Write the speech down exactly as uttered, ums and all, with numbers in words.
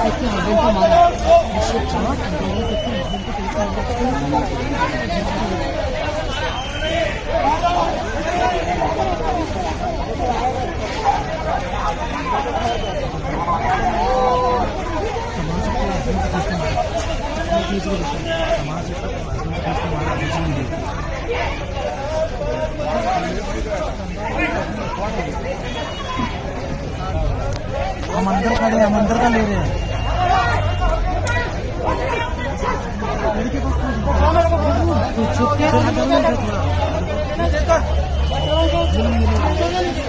इसके हस्बैंड को मारा। अशोक चौहान अंतर्गत इसके हस्बैंड को पुलिस हम अंदर खड़े हम अंदर का ले रहे हैं। छुप के